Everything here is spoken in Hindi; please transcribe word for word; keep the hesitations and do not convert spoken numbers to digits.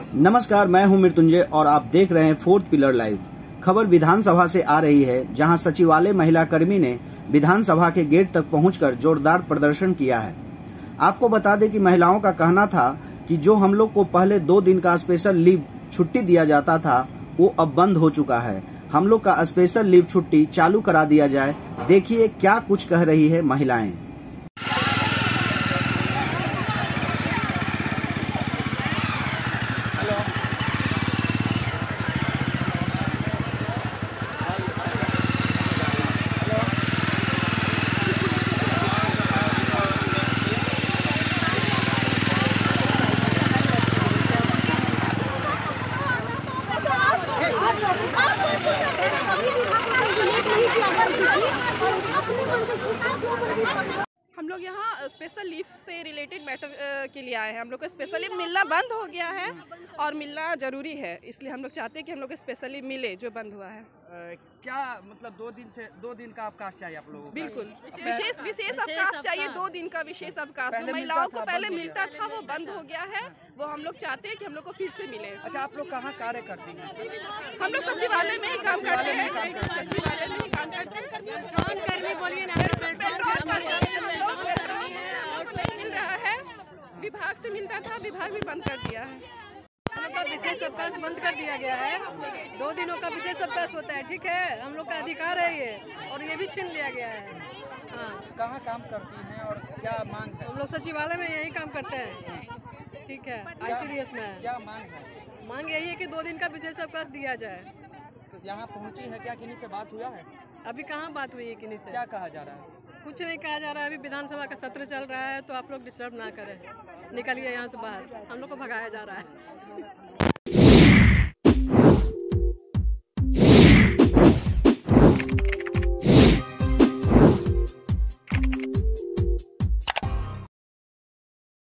नमस्कार, मैं हूं मृत्युंजय और आप देख रहे हैं फोर्थ पिलर लाइव। खबर विधानसभा से आ रही है, जहां सचिवालय महिला कर्मी ने विधानसभा के गेट तक पहुंचकर जोरदार प्रदर्शन किया है। आपको बता दें कि महिलाओं का कहना था कि जो हम लोग को पहले दो दिन का स्पेशल लीव छुट्टी दिया जाता था, वो अब बंद हो चुका है। हम लोग का स्पेशल लीव छुट्टी चालू करा दिया जाए। देखिए क्या कुछ कह रही है महिलाएं। हम लोग यहाँ स्पेशल लीव से रिलेटेड मैटर के लिए आए हैं। हम लोग को स्पेशल लीव मिलना बंद हो गया है और मिलना ज़रूरी है, इसलिए हम लोग चाहते हैं कि हम लोग को स्पेशल लीव मिले जो बंद हुआ है। आ, क्या मतलब दो दिन से दो दिन का अवकाश चाहिए आप लोगों को? बिल्कुल, विशेष विशेष अवकाश चाहिए, दो दिन का विशेष अवकाश जो महिलाओं को पहले मिलता था वो बंद हो गया है। वो हम लोग चाहते हैं कि हम लोग को फिर से मिले। अच्छा, आप लोग कहाँ कार्य करती हैं? हम लोग सचिवालय में ही काम करते हैं, सचिवालय में ही काम करते हैं। विभाग से मिलता था, विभाग भी बंद कर दिया है। हम लोग का विशेष अवकाश बंद कर दिया गया है। दो दिनों का विशेष अवकाश होता है, ठीक है, हम लोग का अधिकार है ये, और ये भी छीन लिया गया है। हाँ, कहाँ काम करती हैं और क्या मांग है? हम लोग सचिवालय में यही काम करते हैं, ठीक है, आईसीडीएस में। क्या मांग है? मांग यही है कि दो दिन का विशेष अवकाश दिया जाए। तो यहाँ पहुँची है, क्या किन्हीं से बात हुआ है? अभी कहाँ बात हुई है किन्हीं से? क्या कहा जा रहा है? कुछ नहीं कहा जा रहा है। अभी विधानसभा का सत्र चल रहा है, तो आप लोग डिस्टर्ब ना करें, निकलिए यहाँ से बाहर, हम लोग को भगाया जा रहा है।